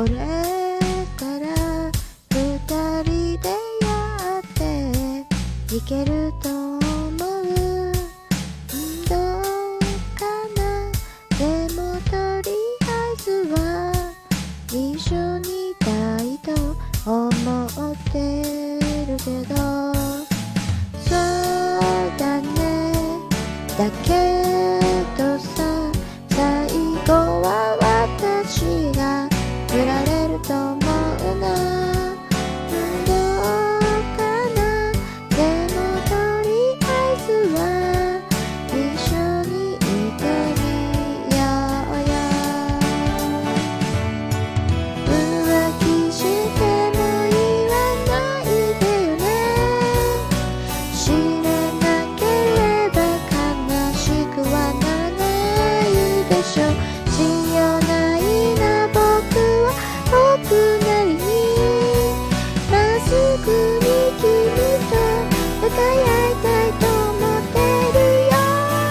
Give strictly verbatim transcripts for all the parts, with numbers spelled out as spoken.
れから二人でやっていけると思う。どうかな、でもとりあえずは一緒にいたいと思ってるけど、そうだね、だけどさ、最後は私が振られると思うな。どうかな、でもとりあえずは一緒にいてみようよ。浮気しても言わないでよね。知らなければ悲しくはならないでしょ。信用ないな僕は僕なりに、まっすぐに君と向かい合いたいと思ってるよ。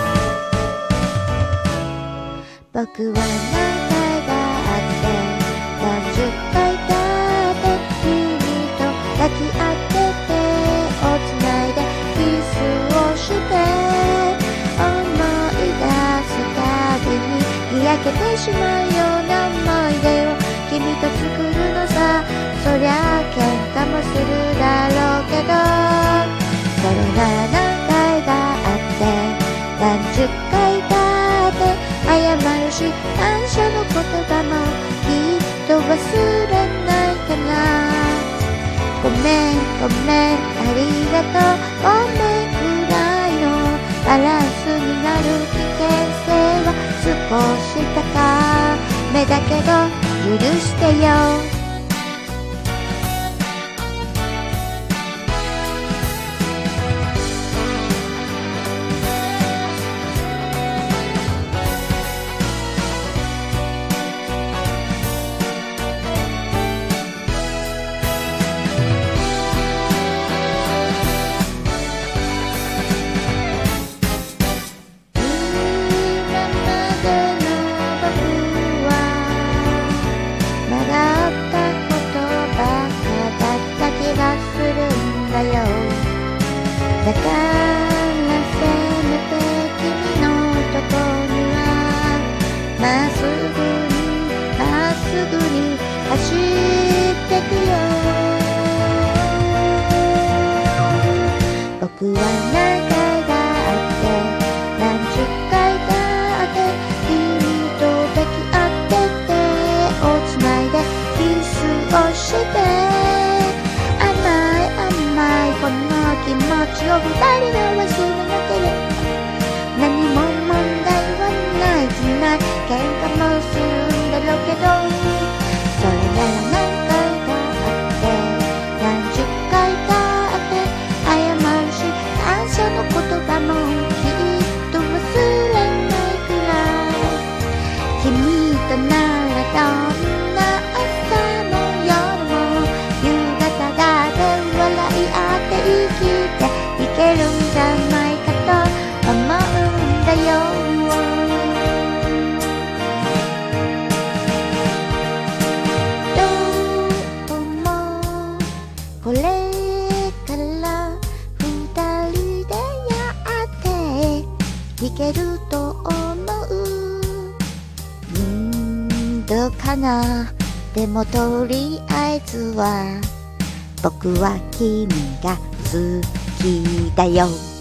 僕は何回だって何十回だって君と抱き合って手をつないでキスをして思い出すたびににやけてしまうような思い出を君と作るのさ。そりゃ喧嘩もするだろうけど、それなら何回だって何十回だって謝るし、感謝の言葉もきっと忘れないかな。ごめんごめんありがとうごめんくらいのバランスになる危険性は少し高めだけど許してよ。だからせめて君のとこにはまっすぐにまっすぐに走ってくよ。僕は何回だって何十回だって君と抱き合って手をつないでキスをして甘い甘いこの気持ちを二人で忘れなければ何も問題はないじゃない。喧嘩もするんだろうけど、それなら何回だって何十回だって謝るし、感謝の言葉もきっと忘れないくらい。君とならどんな朝も夜も夕方だって笑い合って生きていけるんじゃないかと思うんだよ。どうもこれから二人でやっていけると思う。うんどうかな、でもとりあえずは僕は君が好きだよ。